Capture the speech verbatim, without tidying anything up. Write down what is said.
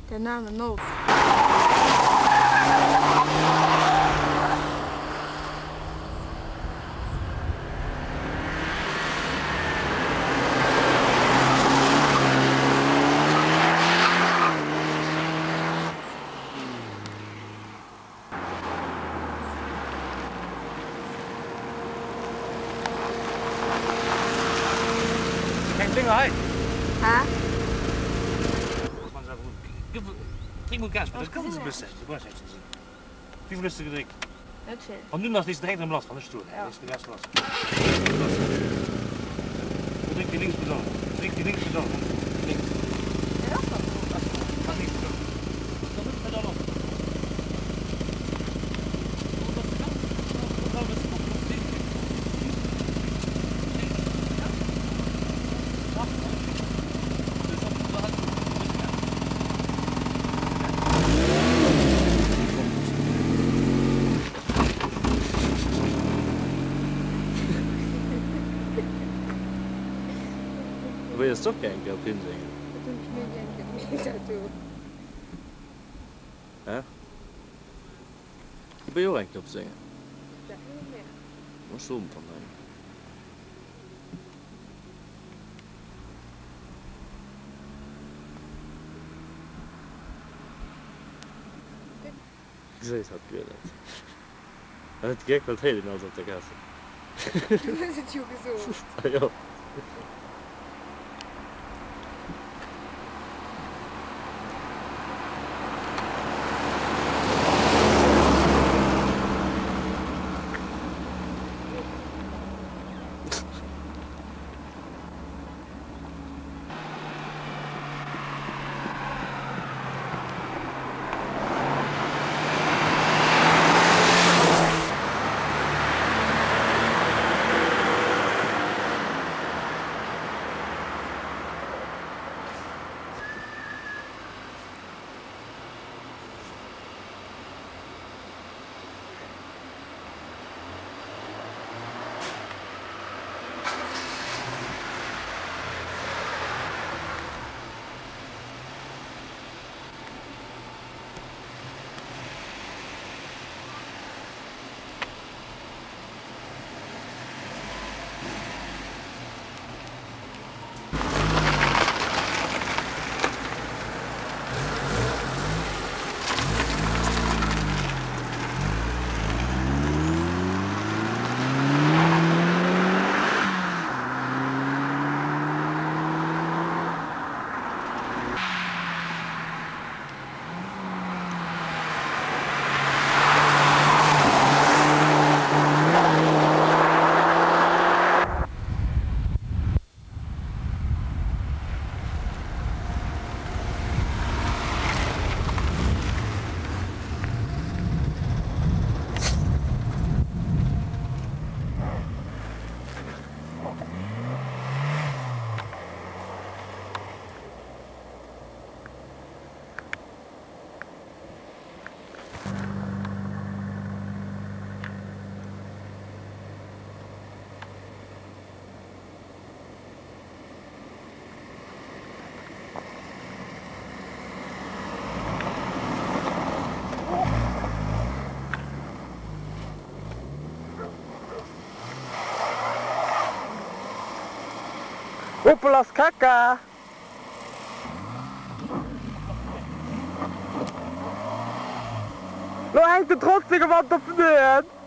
Der Name Note. Hej. Hả? Trink moet gas, maar dat kan niet best. Dat was echt zo. Wie wil je drinken? Dat zit. Want nu nog is de hele last van de stoel. Dat is de gas last. Drink die links bedoel. Drink die links bedoel. Links. Ja, dat is Gaat niet bedoel. Dan moet het dan op. Wil je stop kijken op hun zingen? Dat doe ik niet, ik heb niet naartoe. Ja? Ben je ook eigenlijk op zingen? Dat niet meer. Wat is zo'n van mij? Precis, hat grillat. Jag vet inte jäkla tiden alltså att jag kan se. Du bist jetzt so. Ja. Uppelas kaka! Nu hängt det trotsiga vatten för död!